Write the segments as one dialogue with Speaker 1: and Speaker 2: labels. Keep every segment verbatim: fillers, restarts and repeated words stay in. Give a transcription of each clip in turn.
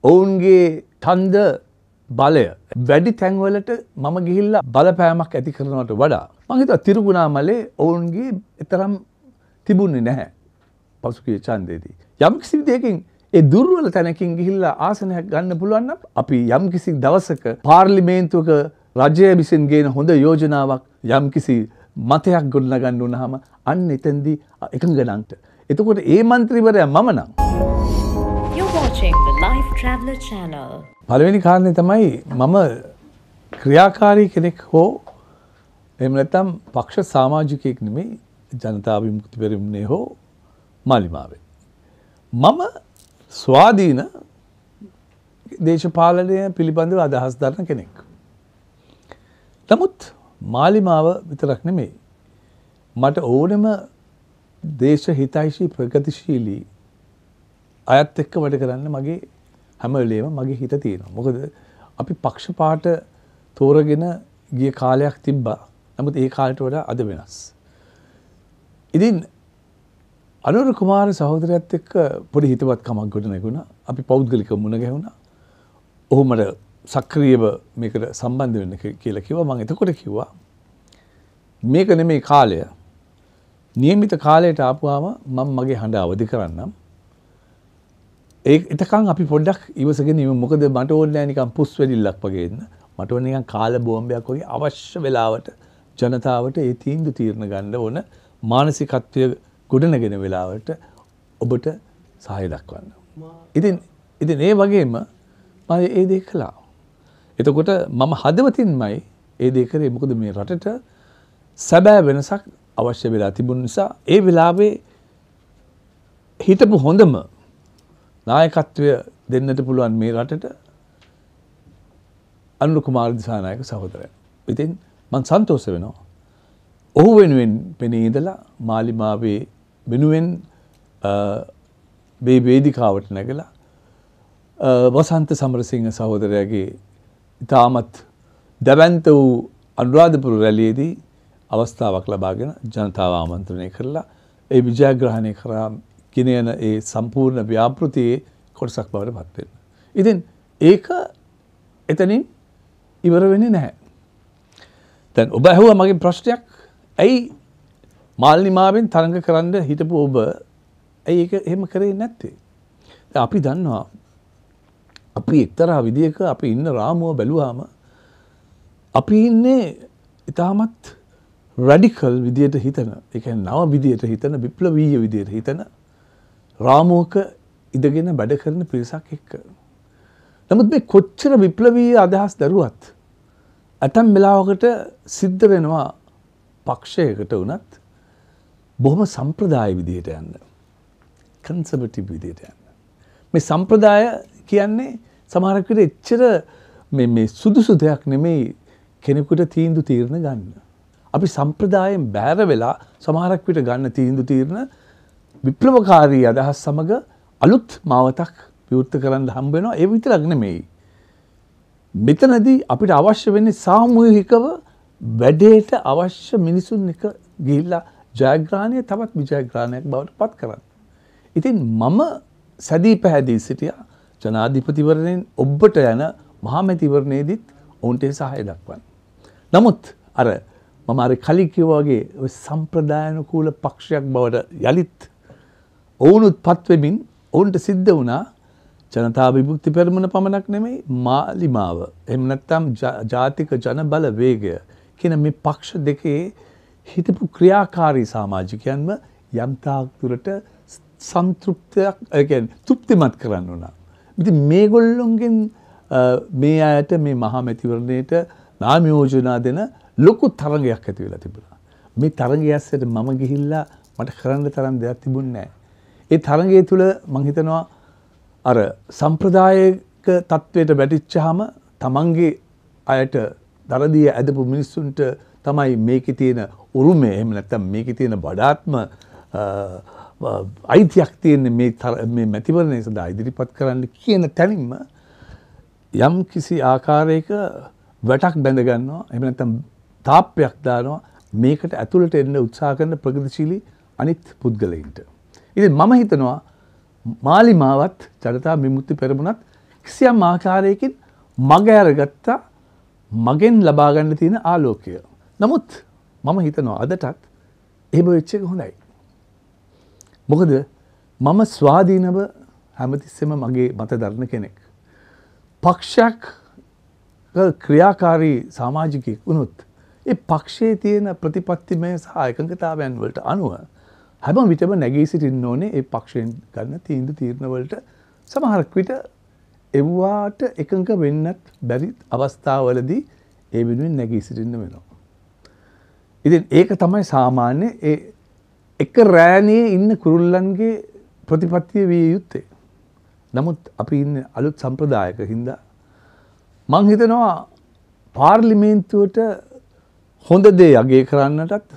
Speaker 1: ඔවුන්ගේ ඡන්ද බලය වැඩි තැන්වලට මම ගිහිල්ලා බලපෑමක් ඇති කරනවට වඩා මම හිතුවා තිරුගුණාමලේ ඔවුන්ගේ තරම් තිබුණේ නැහැ පසුගිය ඡන්දේදී. යම් කිසි විදියකින් ඒ දුර්වල තැනකින් ගිහිල්ලා ආසනයක් ගන්න පුළුවන් නම් අපි යම් කිසි දවසක පාර්ලිමේන්තුවක රජය විසින් ගේන හොඳ යෝජනාවක් යම් කිසි මතයක් ගොඩනගන්න උනහම අන්න එතෙන්දී එකඟනන්ට. එතකොට ඒ മന്ത്രിවරයා මම නම්.
Speaker 2: You're watching the Life Traveller channel.
Speaker 1: පළවෙනි කාරණේ තමයි මම ක්‍රියාකාරී කෙනෙක් හෝ එහෙම නැත්නම් පක්ෂ සමාජිකයෙක් නෙමෙයි ජනතා විමුක්ති පෙරමුණේ හෝ මාලිමාවේ. මම ස්වාධීන දේශපාලනය පිළිබඳව අදහස් දරන කෙනෙක්. නමුත් මාලිමාව විතරක් නෙමෙයි මට ඕනෙම දේශ හිතයිෂී ප්‍රගතිශීලී අයත් එක්ක වැඩ කරන්න මගේ හැම වෙලේම මගේ හිත තියෙනවා. මොකද අපි පක්ෂපාත තෝරගෙන ගිය කාලයක් තිබ්බා. නමුත් ඒ කාලයට වඩා අද වෙනස්. ඉතින් අනුර කුමාර සහෝදරයත් එක්ක පොඩි හිතවත්කමක් ගොඩ නැගුණා. අපි පෞද්ගලික මුණ ගැහුණා. ඔහු මට සක්‍රියව මේකට සම්බන්ධ වෙන්න කියලා කිව්වා. මම එතකොට කිව්වා මේක නෙමේ කාලය. નિયમિત කාලයට ආපුවාම මම මගේ හඬ අවදි කරන්නම්. ඒ එතකන් අපි පොඩ්ඩක් ඉවසගෙන ඉමු. මොකද මට ඕනේ නැහැ නිකන් පුස් වෙලිල්ලක් වගේ ඉන්න. මට ඕනේ නිකන් කාල බෝම්බයක් වගේ අවශ්‍ය වෙලාවට ජනතාවට ඒ තීන්දුව తీරන ගන්න ඕන මානසිකත්වය ගොඩනගෙන වෙලාවට ඔබට සහාය දක්වන්න. ඉතින් ඉතින් ඒ වගේම මම ඒ දේ කළා. එතකොට මම හදවතින්මයි ඒ දේ කරේ. මොකද මේ රටට සැබෑ වෙනසක් අවශ්‍ය වෙලා තිබුණ නිසා ඒ වෙලාවේ හිටපු හොඳම නායකත්වය දෙන්නට පුළුවන් මේ රටට අනුර කුමාර දිසානායක සහෝදරයා. ඉතින් මම සන්තෝෂ වෙනවා. ඔහු වෙනුවෙන් පෙනී ඉඳලා මාලිමාවේ වෙනුවෙන් මේ වේදිකාවට නැගලා වසන්ත සමරසිංහ සහෝදරයාගේ ඉතාමත් දැවැන්ත වූ අනුරාධපුර රැළියේදී අවස්ථාවක් ලබාගෙන ජනතාව ආමන්ත්‍රණය කරලා ඒ විජයග්‍රහණය කරා ගෙන යන ඒ සම්පූර්ණ ව්‍යාපෘතියේ කොටසක් බවට පත් වෙනවා. ඉතින් ඒක එතනින් ඉවර වෙන්නේ නැහැ. දැන් ඔබ අහුවා මගේ ප්‍රශ්නයක් ඇයි මාලිමාවෙන් තරඟ කරන්න හිටපු ඔබ ඇයි ඒක එහෙම කරේ නැත්තේ? දැන් අපි දන්නවා අපි එක්තරා විදියක අපි ඉන්න රාමුව බැලුවාම අපි ඉන්නේ ඉතාමත් රැඩිකල් විදියට හිතන, ඒ කියන්නේ නව විදියට හිතන, විප්ලවීය විදියට හිතන රාමුවක ඉඳගෙන වැඩ කරන පිරිසක් එක්ක. නමුත් මේ කොච්චර විප්ලවීය අදහස් දරුවත් ඇතම් වෙලාවකට සිද්ධ වෙනවා පක්ෂයකට වුණත් බොහොම සම්ප්‍රදාය විදියට යන්න. කන්සර්වටිව් විදියට යන්න. මේ සම්ප්‍රදාය කියන්නේ සමහරක් විට එච්චර මේ මේ සුදුසු දෙයක් නෙමෙයි කෙනෙකුට තීන්දුව తీරන ගන්න. අපි සම්ප්‍රදායෙන් බැහැර වෙලා සමහරක් විට ගන්න තීන්දුව తీරන විප්ලවකාරී අදහස් සමග අලුත් මාවතක් විවෘත කරන්න හම්බ වෙනවා. ඒ විතරක් නෙමෙයි. මෙතනදී අපිට අවශ්‍ය වෙන්නේ සාමූහිකව වැඩේට අවශ්‍ය මිනිසුන් එක ගිහිල්ලා ජයග්‍රහණය තවත් විජයග්‍රහණයක් බවට පත් කරන්න. ඉතින් මම සැදී පැහැදී සිටියා ජනාධිපතිවරණයෙන් ඔබට යන මහමැතිවරණයේදීත් ඔවුන්ට සහාය දක්වන්න. නමුත් අර මම අර කලින් කිව්වා වගේ ඔය සම්ප්‍රදායනුකූල පක්ෂයක් බවට යලිත් ඔවුනුත් පත් වෙමින් ඔවුන්ට සිද්ධ වුණා ජනතා විමුක්ති පෙරමුණ පමණක් නෙමෙයි මාලිමාව එහෙම නැත්නම් ජාතික ජනබල වේගය කියන මේ පක්ෂ දෙකේ හිතපු ක්‍රියාකාරී සමාජිකයන්ව යම් තාක් දුරට සන්තුෂ්ටයක් ඒ කියන්නේ තෘප්තිමත් කරන්න උනා. ඉතින් මේගොල්ලොන්ගෙන් මේ අයට මේ මහා මැතිවරණයට නාම යෝජනා දෙන ලොකු තරගයක් ඇති වෙලා තිබුණා. මේ තරගය ඇස්සට මම ගිහිල්ලා මට කරන්න තරම් දෙයක් තිබුණේ නැහැ. ඒ තරගය තුල මම හිතනවා අර සම්ප්‍රදායික තත්වයට වැටිච්චාම තමන්ගේ අයට දරදිය ඇදපු මිනිස්සුන්ට තමයි මේකේ තියෙන උරුමය එහෙම නැත්නම් මේකේ තියෙන වඩාත්ම අයිතියක් තියෙන මේ මේ මැතිවරණය සඳහා ඉදිරිපත් කරන්න කියන තැනින්ම යම් කිසි ආකාරයක වැටක් බැඳ ගන්නවා එහෙම නැත්නම් තාප්පයක් දානවා මේකට ඇතුළට එන්න උත්සාහ කරන ප්‍රගතිශීලී අනිත් පුද්ගලයින්ට. ඉතින් මම හිතනවා මාලිමාවත් ජනතා විමුක්ති පෙරමුණත් කිසියම් ආකාරයකින් මග අරගත්තා මගෙන් ලබා ගන්න තියෙන ආලෝකය. නමුත් මම හිතනවා අදටත් එහෙම වෙච්ච එක හොඳයි. මොකද මම ස්වාධීනව හැමතිස්සෙම මගේ මත දරන කෙනෙක්. පක්ෂයක් ක්‍රියාකාරී සමාජිකයෙක් වුණොත් ඒ පක්ෂයේ තියෙන ප්‍රතිපත්තිමය සහ එකඟතාවයන් වලට අනුව හැම විටම නැගී සිටින්න ඕනේ ඒ පක්ෂයෙන් ගන්න තීන්දුව තීරණ වලට. සමහරක් විට එව්වාට එකඟ වෙන්නත් බැරි අවස්ථාවලදී ඒ වෙනුවෙන් නැගී සිටින්න වෙනවා. ඉතින් ඒක තමයි සාමාන්‍ය ඒ එක රෑනේ ඉන්න කුරුල්ලන්ගේ ප්‍රතිපත්තිය විය යුත්තේ. නමුත් අපි ඉන්නේ අලුත් සම්ප්‍රදායක හින්දා මං හිතනවා පාර්ලිමේන්තුවට හොඳ දේ අගය කරන්නටත්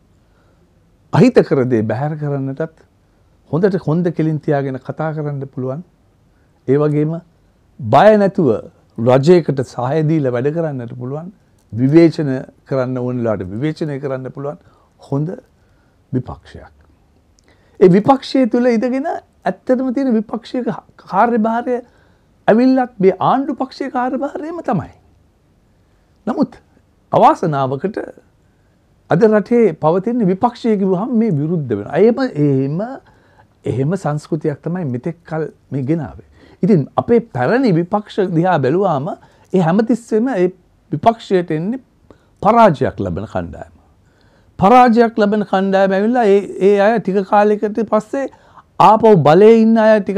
Speaker 1: අහිතකර දේ බැහැර කරන්නටත් හොඳට හොඳ කෙලින් තියාගෙන කතා කරන්න පුළුවන්. ඒ වගේම බය නැතුව රජයකට සහාය දීලා වැඩ කරන්නට පුළුවන්. විවේචන කරන්න ඕන වෙලාවට විවේචනය කරන්න පුළුවන් හොඳ විපක්ෂයක්. ඒ විපක්ෂය තුල ඉඳගෙන ඇත්තටම තියෙන විපක්ෂයක කාර්යභාරය ඇවිල්ලත් මේ ආණ්ඩු පක්ෂයේ කාර්යභාරයම තමයි. නමුත් අවාසනාවකට අද රටේ පවතින විපක්ෂය කිව්වහම මේ විරුද්ධ වෙනවා. එහෙම එහෙම එහෙම සංස්කෘතියක් තමයි මෙතෙක් කල මේ ගෙනාවේ. ඉතින් අපේ පැරණි විපක්ෂ දිහා බැලුවාම ඒ හැමතිස්සෙම ඒ විපක්ෂයට එන්නේ පරාජයක් ලබන කණ්ඩායම. පරාජයක් ලබන කණ්ඩායම ඇවිල්ලා ඒ ඒ අය ටික කාලයකට පස්සේ ආපහු බලයේ ඉන්න අය ටිකක්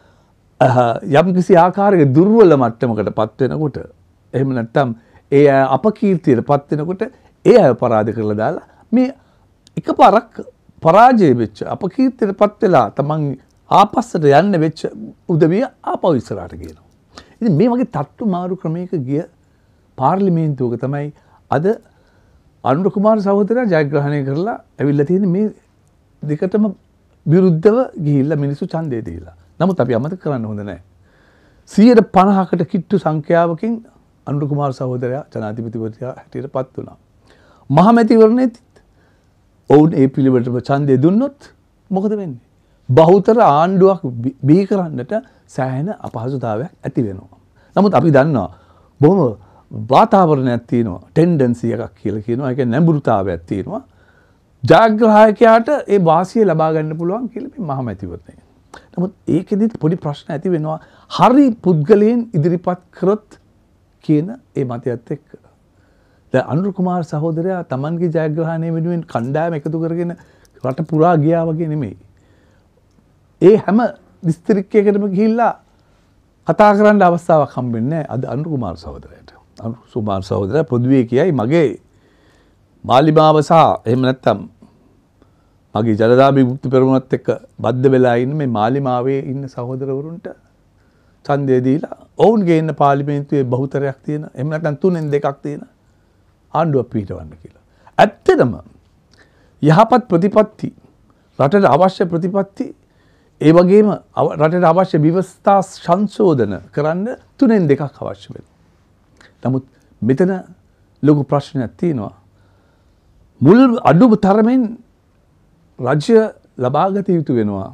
Speaker 1: යම් කිසි ආකාරයක දුර්වල මට්ටමකට පත් වෙනකොට එහෙම නැත්නම් ඒ අය අපකීර්තියට පත් වෙනකොට ඒ අය පරාද කරලා දාලා මේ එකපාරක් පරාජය වෙච්ච අපකීර්තියට පත් වෙලා තමන් ආපස්සට යන්න වෙච්ච උදවිය ආපහු ඉස්සරහට ගියනවා. ඉතින් මේ වගේ තට්ටු මාරු ක්‍රමයක ගිය පාර්ලිමේන්තුවක තමයි අද අනුර කුමාර සහෝදරයා ජයග්‍රහණය කරලා ඇවිල්ලා තියෙන මේ දෙකටම විරුද්ධව ගිහිල්ලා මිනිස්සු ඡන්දය දීලා. නමුත් අපි අමතක කරන්න හොඳ නැහැ. සියයට පනහකට කිට්ටු සංඛ්‍යාවකින් අනුර කුමාර සහෝදරයා ජනාධිපතිවරයා හැටියට පත් වුණා. මහමැතිවරණයේත් ඔවුන් ඒ පිළිවෙලටම ඡන්දය දුන්නොත් මොකද වෙන්නේ? බහුතර ආණ්ඩුවක් බිහි කරන්නට සෑහෙන අපහසුතාවයක් ඇති වෙනවා. නමුත් අපි දන්නවා බොහොම වාතාවරණයක් තියෙනවා. ටෙන්ඩන්සි එකක් කියලා කියනවා. ඒක නැඹුරුතාවයක් තියෙනවා. ජයග්‍රාහකයාට ඒ වාසිය ලබා ගන්න පුළුවන් කියලා මේ මහමැතිවරණය. නමුත් ඒකෙදිත් පොඩි ප්‍රශ්න ඇති වෙනවා. හරි පුද්ගලයන් ඉදිරිපත් කරොත් කියන ඒ මතයත් එක්ක. දැන් අනුර කුමාර සහෝදරයා Tamanගේ ජයග්‍රහණය වෙනුවෙන් කණ්ඩායම එකතු කරගෙන රට පුරා ගියා වගේ නෙමෙයි. ඒ හැම දිස්ත්‍රික්කයකටම ගිහිල්ලා කතා කරන්න අවස්ථාවක් හම්බෙන්නේ නැහැ අද අනුර කුමාර සහෝදරයාට. අනුර කුමාර සහෝදරයා පොදුවේ කියයි මගේ මාලිමාව සහ එහෙම නැත්නම් මගේ ජනතා විමුක්ති පෙරමුණත් එක්ක බද්ධ වෙලා ඉන්න මේ මාලිමාවේ ඉන්න සහෝදරවරුන්ට ඡන්දය දීලා ඔවුන්ගේ ඉන්න පාර්ලිමේන්තුවේ බහුතරයක් තියෙන එහෙම නැත්නම් තුනෙන් දෙකක් තියෙන ආණ්ඩුවක් පිටවන්න කියලා. ඇත්තටම යහපත් ප්‍රතිපත්ති රටට අවශ්‍ය ප්‍රතිපත්ති ඒ වගේම රටට අවශ්‍ය ව්‍යවස්ථා සංශෝධන කරන්න තුනෙන් දෙකක් අවශ්‍ය වෙනවා. නමුත් මෙතන ලොකු ප්‍රශ්නයක් තියෙනවා. මුල් අඩු තරමින් රාජ්‍ය ලබාගත යුතු වෙනවා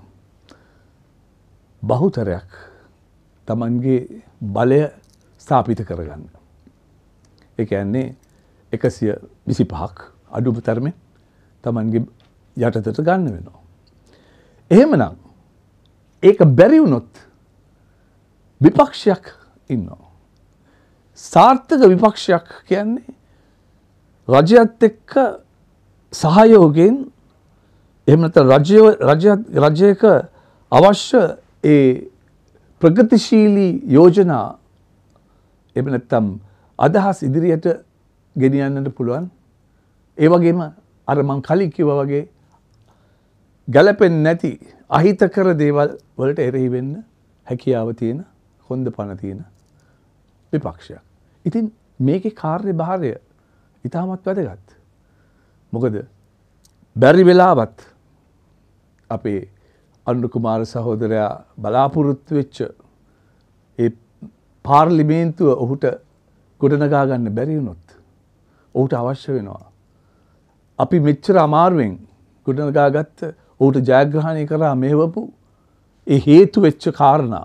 Speaker 1: බහුතරයක් Tamanගේ බලය ස්ථාපිත කරගන්න. ඒ කියන්නේ එකසිය විසි පහක් අඩු තරමින් Tamanගේ යටතට ගන්න වෙනවා. එහෙමනම් ඒක බැරි වුණොත් විපක්ෂයක් ඉන්නවා. සාර්ථක විපක්ෂයක් කියන්නේ රජයත් එක්ක සහයෝගයෙන් එහෙම නැත්නම් රජය රජය රජයක අවශ්‍ය ඒ ප්‍රගතිශීලී යෝජනා එහෙම නැත්නම් අදහස් ඉදිරියට ගෙනියන්නට පුළුවන්. ඒ වගේම අර මං කලින් කිව්වා වගේ ගැළපෙන්නේ නැති අහිතකර දේවල් වලට එරෙහි වෙන්න හැකියාව තියෙන හොඳ පණ තියෙන විපක්ෂයක්. ඉතින් මේකේ කාර්යභාරය ඉතාමත් වැදගත්. මොකද බැරි වෙලාවත් අපේ අනුර කුමාර සහෝදරයා බලාපොරොත්තු වෙච්ච ඒ පාර්ලිමේන්තුව ඔහුට ගොඩනගා ගන්න බැරි වුණොත් ඔහුට අවශ්‍ය වෙනවා අපි මෙච්චර අමාරුවෙන් ගොඩනගාගත්ත ඔහුට ජයග්‍රහණය කරා මෙහෙවපු ඒ හේතු වෙච්ච කාරණා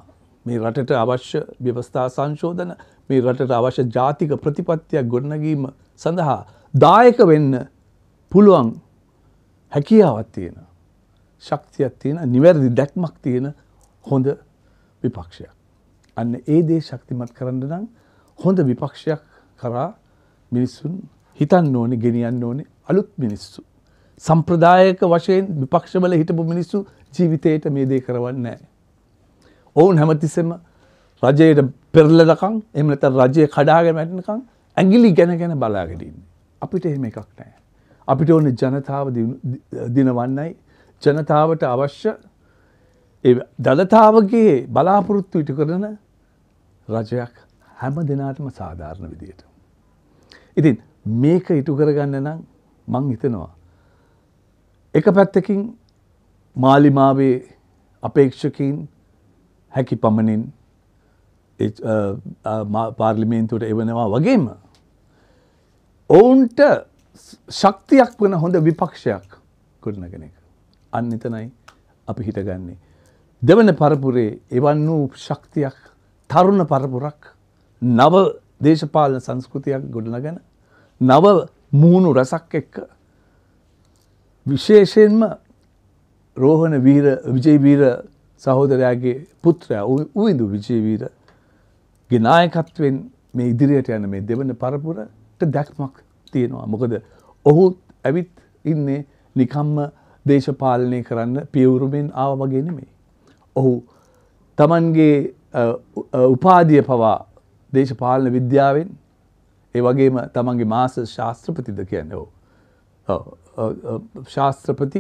Speaker 1: මේ රටට අවශ්‍ය ව්‍යවස්ථා සංශෝධන, මේ රටට අවශ්‍ය ජාතික ප්‍රතිපත්තියක් ගොඩනැගීම සඳහා දායක වෙන්න පුළුවන් හැකියාවක් තියෙන, ශක්තියක් තියෙන, නිවැරදි දැක්මක් තියෙන හොඳ විපක්ෂයක්. අන්න ඒ දේ ශක්තිමත් කරන්න නම් හොඳ විපක්ෂයක් කරා මිනිස්සුන් හිතන්න ඕනේ, ගෙනියන්න ඕනේ අලුත් මිනිස්සු. සම්ප්‍රදායක වශයෙන් විපක්ෂවල හිටපු මිනිස්සු ජීවිතේට මේ දේ කරවන්නේ නැහැ. ඔවුන් හැමතිස්සෙම රජයට පෙරලදකම්, එහෙම නැත්නම් රජය කඩාගෙන වැටෙනකම් ඇඟිලි ගැන ගැන බලාගෙන ඉන්නේ. අපිට එහෙම එකක් නැහැ. අපිට ඕනේ ජනතාව දිනවන්නයි, ජනතාවට අවශ්‍ය ඒ ජනතාවගේ බලාපොරොත්තු ඉටු කරන රජයක් හැම දිනාටම සාධාරණ විදියට. ඉතින් මේක ඉටු කරගන්න නම් මං හිතනවා එක පැත්තකින් මාලිමාවේ අපේක්ෂකයින් හැකි පමණින් පාර්ලිමේන්තුවට එවනවා වගේම ඔවුන්ට ශක්තියක් වන හොඳ විපක්ෂයක් ගොඩනගන එක. අන්න එතනයි අපි හිතගන්නේ. දෙවන පරපුරේ එවන් වූ ශක්තියක්, තරුණ පරපුරක්, නව දේශපාලන සංස්කෘතියක් ගොඩනගෙන නව මුහුණු රසක් එක්ක විශේෂයෙන්ම රෝහණ වීර විජේවීර සහෝදරයාගේ පුත්‍රයා උවිඳු විජේවීරගේ නායකත්වයෙන් මේ ඉදිරියට යන මේ දෙවන පරපුරට දැක්මක් තියෙනවා. මොකද ඔහු ඇවිත් ඉන්නේ නිකම්ම දේශපාලනය කරන්න පියවුරුමින් ආව වගේ නෙමෙයි. ඔහු තමන්ගේ උපාධිය පවා දේශපාලන විද්‍යාවෙන්, ඒ වගේම තමන්ගේ මාස්ටර් ශාස්ත්‍රපතිද කියන්නේ ඔව් ශාස්ත්‍රපති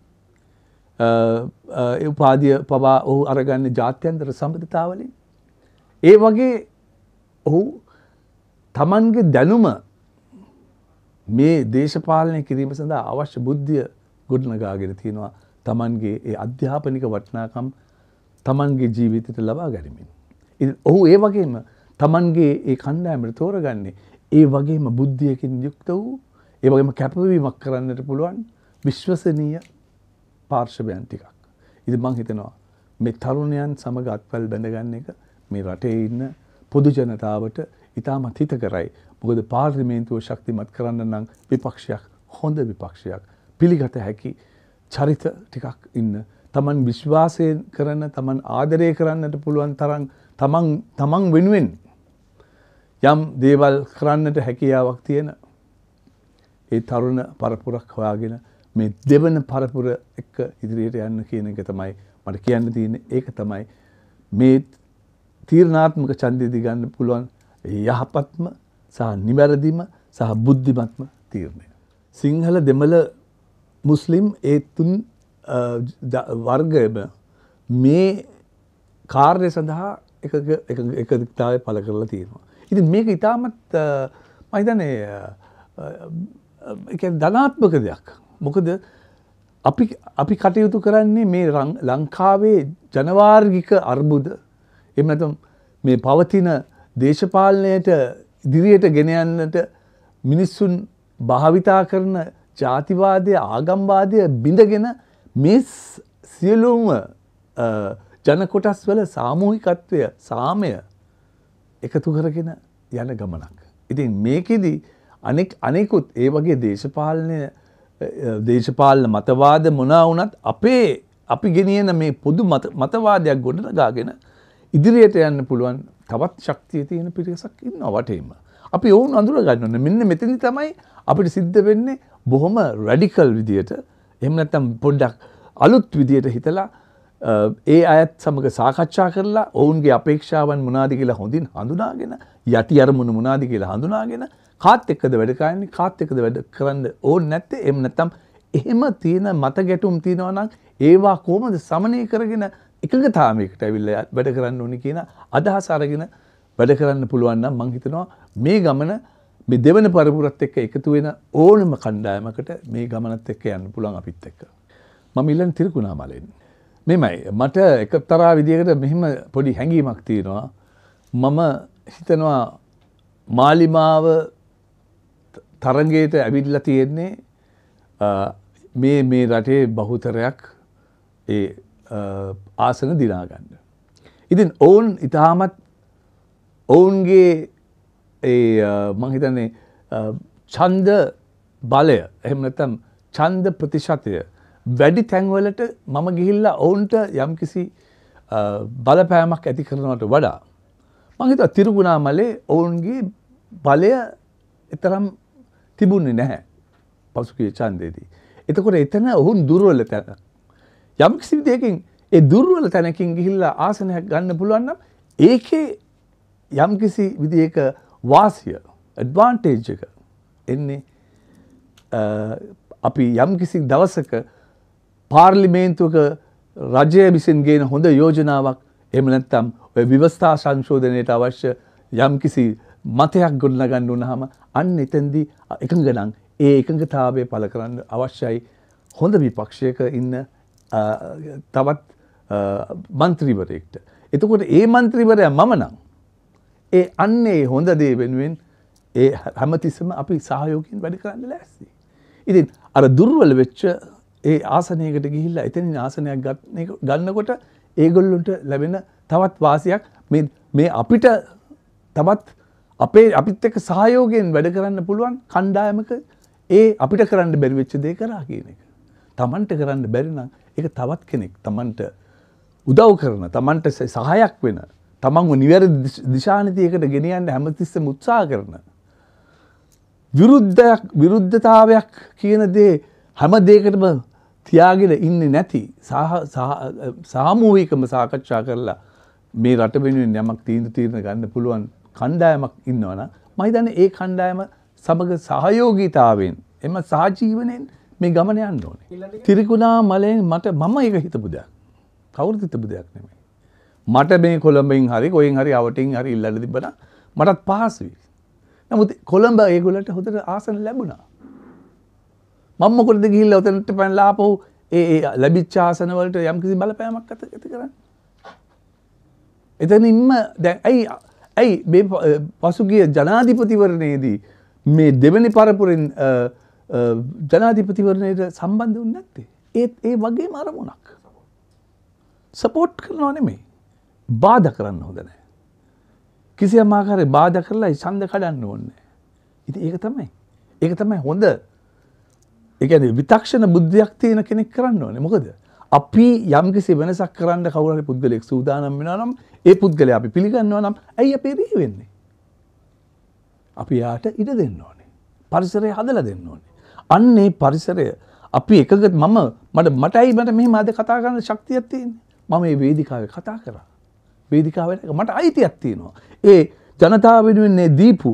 Speaker 1: ඒ උපාධිය පවා ඔහු අරගන්නේ ජාත්‍යන්තර සම්බන්ධතාවලින්. ඒ වගේ ඔහු තමන්ගේ දැනුම මේ දේශපාලනය කිරීම සඳහා අවශ්‍ය බුද්ධිය ගොඩනගාගෙන තියෙනවා, තමන්ගේ ඒ අධ්‍යාපනික වටිනාකම් තමන්ගේ ජීවිතයට ලබා ගනිමින්. ඉතින් ඔහු ඒ වගේම තමන්ගේ ඒ කණ්ඩායමට තෝරගන්නේ ඒ වගේම බුද්ධියකින් යුක්ත වූ, ඒ වගේම කැපවීමක් කරන්නට පුළුවන් විශ්වසනීය පාර්ශවයන් ටිකක්. ඉතින් මං හිතනවා මේ තරුණයන් සමග අත්වැල් බැඳගන්න එක මේ රටේ ඉන්න පොදු ජනතාවට ඉතාමත් හිතකරයි. මොකද පාර්ලිමේන්තුව ශක්තිමත් කරන්න නම් විපක්ෂයක්, හොඳ විපක්ෂයක්, පිළිගත හැකි චරිත ටිකක් ඉන්න, තමන් විශ්වාසයෙන් කරන, තමන් ආදරය කරන්නට පුළුවන් තරම් තමන් තමන් වෙනුවෙන් යම් දේවල් කරන්නට හැකියාවක් තියෙන ඒ තරුණ පරපුරක් හොයාගෙන මේ දෙවන පරපුර එක්ක ඉදිරියට යන්න කියන එක තමයි මට කියන්න තියෙන්නේ. ඒක තමයි මේ තීරණාත්මක ඡන්දය දිගන්න පුළුවන් යහපත්ම සහ නිවැරදිම සහ බුද්ධිමත්ම තීරණය. සිංහල, දෙමළ, මුස්ලිම් ඒ තුන් වර්ගයම මේ කාර්ය සඳහා එකගතාවය පළ කරලා තියෙනවා. ඉතින් මේක ඉතාමත් මම හිතන්නේ ධනාත්මක දෙයක්. මොකද අපි අපි කටයුතු කරන්නේ මේ ලංකාවේ ජනවාර්ගික අර්බුද, එහෙම නැත්නම් මේ පවතින දේශපාලනයට ඉදිරියට ගෙන යන්නට මිනිස්සුන් භාවිතා කරන ජාතිවාදය, ආගම්වාදය බිඳගෙන මේ සියලුම ජන කොටස් වල සාමූහිකත්වය, සාමය එකතු කරගෙන යන ගමනක්. ඉතින් මේකෙදි අනෙක් අනෙකුත් ඒ වගේ දේශපාලනය දේශපාලන මතවාද මොනවා වුණත් අපේ අපි ගෙනියන මේ පොදු මතවාදයක් ගොඩනගාගෙන ඉදිරියට යන්න පුළුවන් තවත් ශක්තිය තියෙන පිරිසක් ඉන්නවා වටේම. අපි ඔවුන් අඳුර ගන්න ඕනේ. මෙන්න මෙතනදි තමයි අපිට සිද්ධ වෙන්නේ බොහොම රැඩිකල් විදියට, එහෙම නැත්නම් පොඩ්ඩක් අලුත් විදියට හිතලා ඒ අයත් සමග සාකච්ඡා කරලා ඔවුන්ගේ අපේක්ෂාවන් මොනවාද කියලා හොඳින් හඳුනාගෙන, යටි අරමුණු මොනවාද කියලා හඳුනාගෙන කාත් එක්කද වැඩ කරන්නේ, කාත් එක්කද වැඩ කරන්න ඕනේ නැත්තේ, එහෙම නැත්නම් එහෙම තියෙන මත ගැටුම් තියෙනවා නම් ඒවා කොහොමද සමනය කරගෙන එකඟතාවයකට ඇවිල්ලා වැඩ කරන්න ඕනේ කියන අදහස අරගෙන වැඩ කරන්න පුළුවන් නම් මම හිතනවා මේ ගමන මේ දෙවන පරපුරත් එක්ක එකතු වෙන ඕනම කණ්ඩායමකට මේ ගමනත් එක්ක යන්න පුළුවන් අපිත් එක්ක. මම ඉල්ලන තිරුකුණාමලෙන් මෙමය මට එකතරා විදියකට මෙහිම පොඩි හැඟීමක් තියෙනවා. මම හිතනවා මාලිමාව තරංගයට ඇවිල්ලා තියෙන්නේ මේ මේ රටේ බහුතරයක් ඒ ආසන දිනා ගන්න. ඉතින් ඔවුන් ඉතාමත් ඔවුන්ගේ ඒ මං හිතන්නේ ඡන්ද බලය එහෙම නැත්නම් ඡන්ද ප්‍රතිශතය වැඩි තැන්වලට මම ගිහිල්ලා ඔවුන්ට යම්කිසි බලපෑමක් ඇති කරනවට වඩා මං හිතුවා තිරුකුණාමලේ ඔවුන්ගේ බලය එතරම් තිබුණේ නැහැ පසුගිය ඡන්දයේදී. එතකොට එතන ඔවුන් දුර්වල තැන. යම්කිසි විදියකින් ඒ දුර්වල තැනකින් ගිහිල්ලා ආසනයක් ගන්න පුළුවන් නම් ඒකේ යම්කිසි විදියක වාසිය ඇඩ්වාන්ටේජ් එක එන්නේ අපි යම්කිසි දවසක පාර්ලිමේන්තුවක රජය විසින් ගේන හොඳ යෝජනාවක් එහෙම නැත්නම් ඔය ව්‍යවස්ථා සංශෝධනයට අවශ්‍ය යම්කිසි මතයක් ගොඩනගන්න වුණාම අන්න එතෙන්දී එකඟ නම් ඒ එකඟතාවය පළ කරන්න අවශ්‍යයි හොඳ විපක්ෂයක ඉන්න තවත් මන්ත්‍රීවරයෙක්ට. එතකොට ඒ මන්ත්‍රීවරයා මම නම් ඒ අන්නේ හොඳ දේ වෙනුවෙන් ඒ හැමතිස්සම අපි සහයෝගයෙන් වැඩ කරන්න ලෑස්ති. ඉතින් අර දුර්වල වෙච්ච ඒ ආසනයකට ගිහිල්ලා එතනින් ආසනයක් ගන්නකොට ඒගොල්ලොන්ට ලැබෙන තවත් වාසියක් මේ මේ අපිට තවත් අපේ අපිත් එක්ක සහයෝගයෙන් වැඩ කරන්න පුළුවන් කණ්ඩායමක ඒ අපිට කරන්න බැරි වෙච්ච දේ කරා කියන එක. Tamanට කරන්න බැරි නම් ඒක තවත් කෙනෙක් Tamanට උදව් කරන, Tamanට සහායක් වෙන, Tamanව නිවැරදි දිශානතියකට ගෙන යන්න හැමතිස්සෙම උත්සාහ කරන විරුද්ධයක් විරුද්ධතාවයක් කියන දේ හැම දෙයකටම තියාගෙන ඉන්නේ නැති සාමූහිකම සාකච්ඡා කරලා මේ රට වෙනුවෙන් යමක් තීන්දුව తీරන ගන්න පුළුවන් කණ්ඩායමක් ඉන්නවනම් මම හිතන්නේ ඒ කණ්ඩායම සමග සහයෝගීතාවයෙන් එම සහජීවනයෙන් මේ ගමන යන්න ඕනේ. තිරිකුණාමලෙන් මට මම ඒක හිතපු දෙයක්. කවුරුත් හිතපු දෙයක් නෙමෙයි. මට මේ කොළඹින් හරි කොහෙන් හරි අවටින් හරි ඉල්ලන්න තිබ්බනම් මටත් පහසුයි. නමුත් කොළඹ ඒගොල්ලන්ට හොඳට ආසන ලැබුණා. මම මොකටද ගිහිල්ලා උතනට පැනලා ආපහු ඒ ඒ ලැබිච්ච ආසන වලට යම්කිසි බලපෑමක් ඇති කරන්නේ. එතනින්ම දැන් ඇයි ඇයි මේ පසුගිය ජනාධිපතිවරණයේදී මේ දෙවෙනි පරපුරෙන් ජනාධිපතිවරණයට සම්බන්ධ වුනේ නැත්තේ? ඒත් ඒ වගේම අරමුණක්. සපෝට් කරනව නෙමෙයි. බාධා කරන්න හොඳ නැහැ. කිසියම් ආකාරයක බාධා කරලා ඡන්ද කඩන්න ඕනේ නැහැ. ඉතින් ඒක තමයි. ඒක තමයි හොඳ. ඒ කියන්නේ විතක්ෂණ බුද්ධියක් තියෙන කෙනෙක් කරන්න ඕනේ. මොකද අපි යම්කිසි වෙනසක් කරන්න කවුරු හරි පුද්ගලයෙක් සූදානම් වෙනවා නම් ඒ පුද්ගලයා අපි පිළිගන්නවා නම් ඇයි අපි රිහි වෙන්නේ? අපි යාට ඉඩ දෙන්න ඕනේ. පරිසරය හදලා දෙන්න ඕනේ. අන්න ඒ පරිසරය අපි එකග මම මට මටයි මට මෙහෙම අද කතා කරන්න ශක්තියක් තියෙන්නේ. මම මේ වේදිකාවේ කතා කරා. වේදිකාවට මට අයිතියක් තියෙනවා. ඒ ජනතාව වෙනුවෙන් දීපු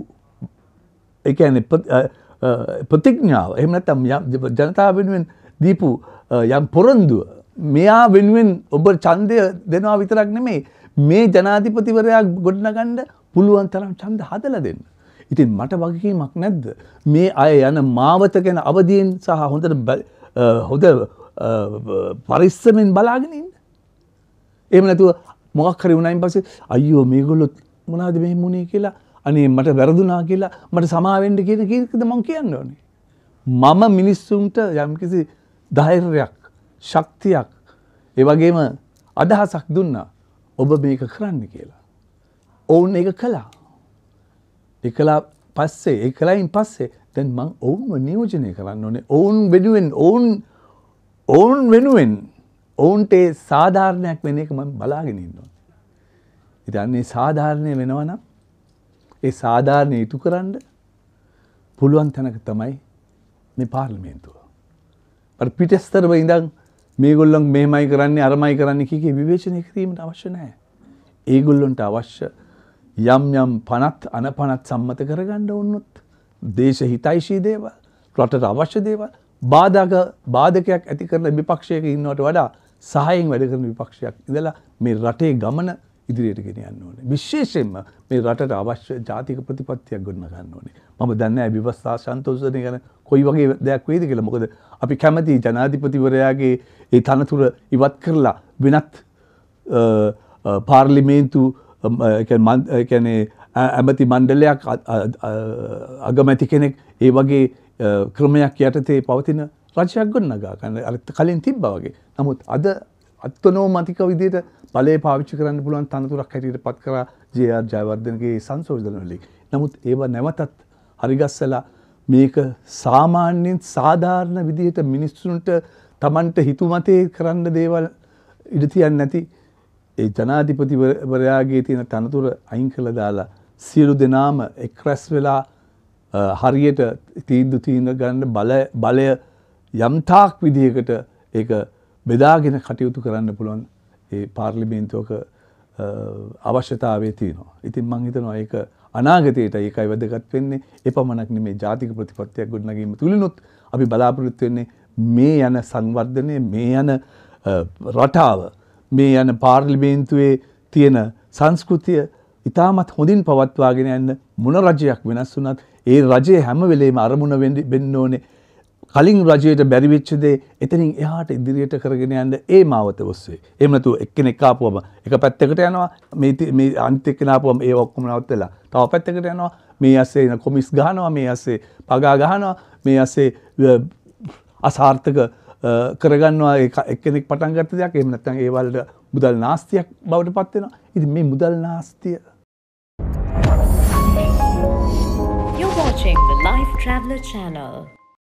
Speaker 1: ඒ කියන්නේ ප්‍රතිඥාව එහෙම නැත්නම් ජනතාව වෙනුවෙන් දීපු යම් පොරොන්දුව මෙයා වෙනුවෙන් ඔබ ඡන්දය දෙනවා විතරක් නෙමෙයි මේ ජනාධිපතිවරයා ගොඩනගන්න පුළුවන් තරම් ඡන්ද හදලා දෙන්න. ඉතින් මට වගකීමක් නැද්ද මේ අය යන මාවත ගැන අවදීන් සහ හොඳට හොඳ පරිස්සමෙන් බලාගෙන ඉන්න. එහෙම නැතුව මොකක් හරි වුණායින් පස්සේ අයියෝ මේගොල්ලෝ මොනවද මෙහෙම වුනේ කියලා අනේ මට වැරදුනා කියලා මට සමා වෙන්න කියන කීකද මම කියන්න ඕනේ. මම මිනිස්සුන්ට යම්කිසි ධෛර්යයක්, ශක්තියක්, ඒ වගේම අදහසක් දුන්නා. ඔබ මේක කරන්න කියලා. ඔවුන් ඒක කළා. ඒකලා පස්සේ ඒකලයින් පස්සේ දැන් මම ඔවුන්ව නියෝජනය කරන්න ඕනේ. ඔවුන් වෙනුවෙන් ඔවුන් ඔවුන් වෙනුවෙන් ඔවුන්ට සාධාරණයක් වෙන එක මම බලාගෙන ඉන්න ඕනේ. ඉතින් අන්නේ සාධාරණය වෙනවා නම් ඒ සාධාරණය ඉටු කරන්න පුළුවන් තැනක තමයි මේ පාර්ලිමේන්තුව. අර පිටස්තරව ඉඳන් මේගොල්ලන් මෙහෙමයි කරන්නේ අරමයි කරන්නේ කීකේ විවේචනය කිරීමට අවශ්‍ය නැහැ. ඒගොල්ලන්ට අවශ්‍ය යම් යම් පනත් අනපනත් සම්මත කරගන්න වුණොත් දේශ හිතයිෂී දේවල් රටට අවශ්‍ය දේවල් බාධක බාධකයක් ඇති කරන විපක්ෂයක ඉන්නවට වඩා සහයෙන් වැඩ කරන විපක්ෂයක් ඉඳලා මේ රටේ ගමන ඉදිරියට ගෙන යන්න ඕනේ. විශේෂයෙන්ම මේ රටට අවශ්‍ය ජාතික ප්‍රතිපත්තියක් ගොඩනගා ගන්න ඕනේ. මම දන්නේ නැහැ ව්‍යවස්ථා සංතෝෂණය ගැන කොයි වගේ දෙයක් වෙයිද කියලා. මොකද අපි කැමති ජනාධිපතිවරයාගේ ඒ තනතුර ඉවත් කරලා වෙනත් පාර්ලිමේන්තු ඒ කියන්නේ ඇමති මණ්ඩලයක් අගමැති කෙනෙක් ඒ වගේ ක්‍රමයක් යටතේ පවතින රජයක් ගොඩනගා ගන්න අර කලින් තිබ්බා වගේ. නමුත් අද අත්නෝමතික විදිහට බලය පාවිච්චි කරන්න පුළුවන් තනතුරක් හැටියට පත් කරා ජේ ආර් ජයවර්ධනගේ සංශෝධන වලින්. නමුත් ඒව නැවතත් හරිගස්සලා මේක සාමාන්‍යයෙන් සාධාරණ විදිහට මිනිස්සුන්ට Tamanට හිතුමතේ කරන්න දේවල් ඉඩ තියන්නේ නැති ඒ ජනාධිපතිවරයාගේ තියෙන තනතුර අයින් කළා දාලා සියලු දෙනාම එක්රැස් වෙලා හරියට තීන්දුව තීන්දුව ගන්න බල බලය යම්තාක් විදිහකට ඒක බෙදාගෙන කටයුතු කරන්න පුළුවන් ඒ පාර්ලිමේන්තුවක අවශ්‍යතාවය තියෙනවා. ඉතින් මම හිතනවා ඒක අනාගතයට ඒකයි වැදගත් වෙන්නේ. එපමණක් නෙමේ ජාතික ප්‍රතිපත්තියක් ගොඩනගීම තුලිනුත් අපි බලාපොරොත්තු වෙන්නේ මේ යන සංවර්ධනය, මේ යන රටාව, මේ යන පාර්ලිමේන්තුවේ තියෙන සංස්කෘතිය ඉතාමත් හොඳින් පවත්වාගෙන යන්න මොන රජයක් වෙනස් වුණත් ඒ රජයේ හැම වෙලේම අරමුණ වෙන්න ඕනේ කලින් රජයට බැරි වෙච්ච දේ එතනින් එහාට ඉදිරියට කරගෙන යන්න ඒ මාවත ඔස්සේ. එහෙම නැතුව එක්කෙනෙක් ආපුවම එක පැත්තකට යනවා මේ මේ අනිත් එක්කෙනා ආපුවම ඒ ඔක්කොම නවත්තලා තව පැත්තකට යනවා මේ ඇස්සේ එන කොමිස් ගහනවා මේ ඇස්සේ පගා ගහනවා මේ ඇස්සේ අසාර්ථක කරගන්නවා එක්කෙනෙක් පටන් ගත්ත දෙයක්. එහෙම නැත්නම් ඒ වලට මුදල් නාස්තියක් බවට පත් වෙනවා. ඉතින් මේ මුදල් නාස්තිය
Speaker 2: You're watching the Life Traveller channel.